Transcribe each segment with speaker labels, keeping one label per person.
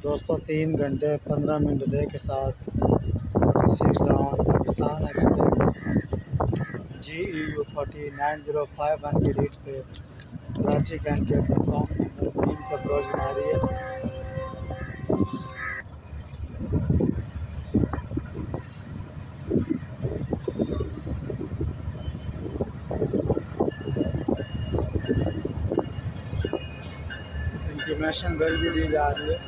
Speaker 1: दोस्तों 3 घंटे 15 minute delay के साथ 46 डाउन पाकिस्तान एक्सप्रेस GEU 4905 की लीड पे कराची कैंट के प्लेटफॉर्म नंबर 3 पर अप्रोच बना रही है। इंटीमेशन बेल भी दी जा रही है।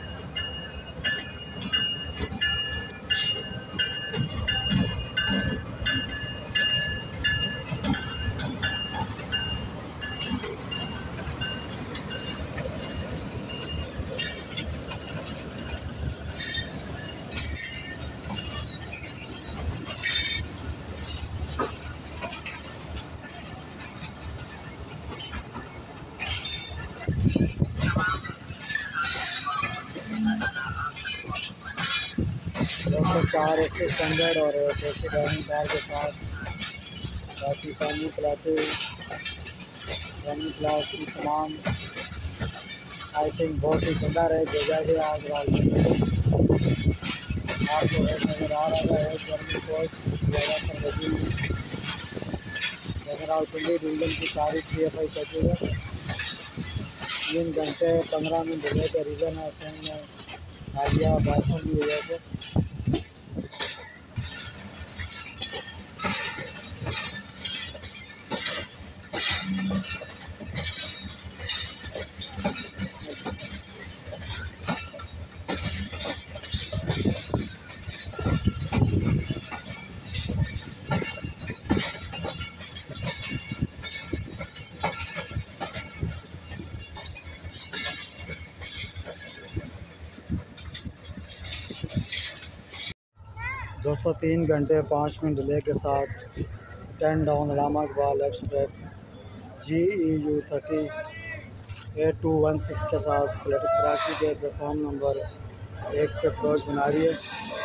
Speaker 1: दोस्तों 4 AC स्टैंडर्ड और AC डाइनिंग कार के साथ बाकी फैमिली क्लास की तमाम आई थिंक बहुत ही चंदा रहे जगह के आज आपको नज़र आ रहा है। गर्मी कोच ज़्यादातर लगी हुई रावलपिंडी डिवीजन की सारी CFI चौकी है। 3 घंटे 15 मिनट डिले का रीज़न है असल में आलिया बारिशों की वजह से। दोस्तों 3 घंटे 5 मिनट डिले के साथ 10 down Allama Iqbal express GEU 38216 के साथ कराची के प्लेटफॉर्म नंबर 1 पे अप्रोच बना रही है।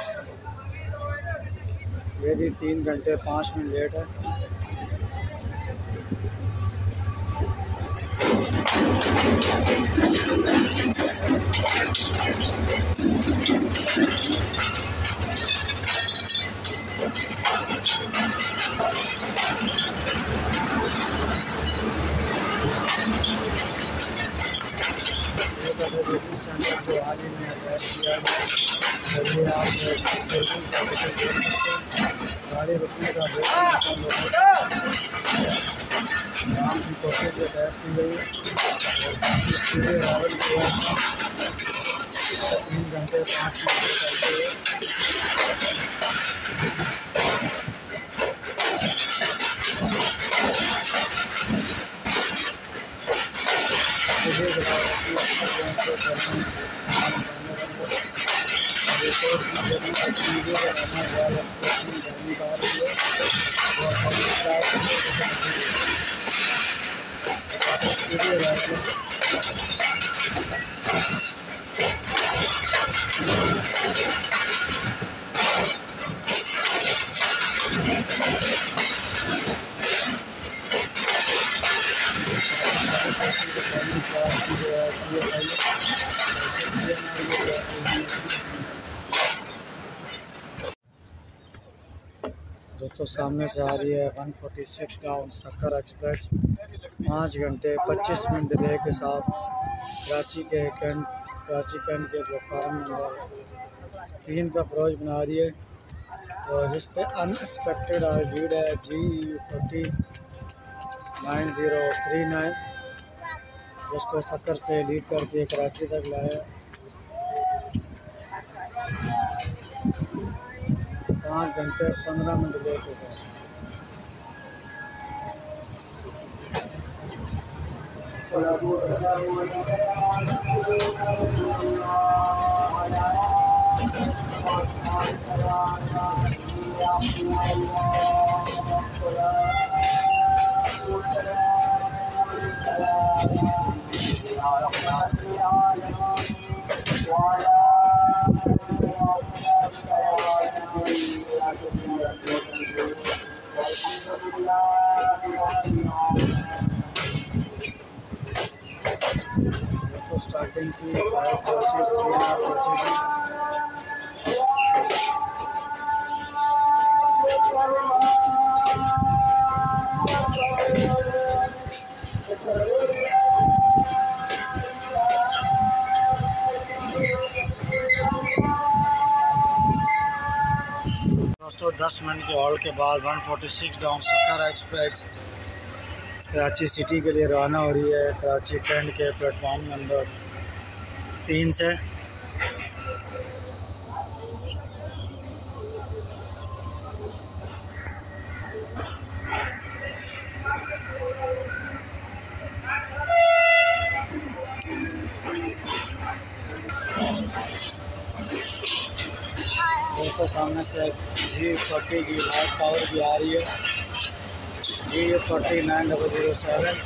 Speaker 1: ये भी 3 घंटे 5 मिनट लेट है। स्टैंडर्ड जो हाल ही में अटैच किया गया गाड़ी रुकने का नाम की कोशिश से अटैच की गई है। 3 घंटे 5 मिनट दोस्तों सामने से आ रही है 146 डाउन सक्कर एक्सप्रेस 5 घंटे 25 मिनट डिले के साथ कराची कैंट के प्लेटफार्म नंबर 3 पर अप्रोच बना रही है और जिस पे अनएक्सपेक्टेड लीड है GEU 49039 उसको सक्कर से लीड करके कराची तक लाया। 5 घंटे 15 मिनट डिले के साथ स्टार्टिंग की 5 कोचेज 3 कोचेज हैं। दोस्तों 10 मिनट के हॉल्ट के बाद 146 down Sukkur express Karachi city के लिए रवाना हो रही है। कराची कैंट के प्लेटफॉर्म नंबर 3 से। दोस्तों सामने से G40 की लाइट टावर भी आ रही है, G40 9007।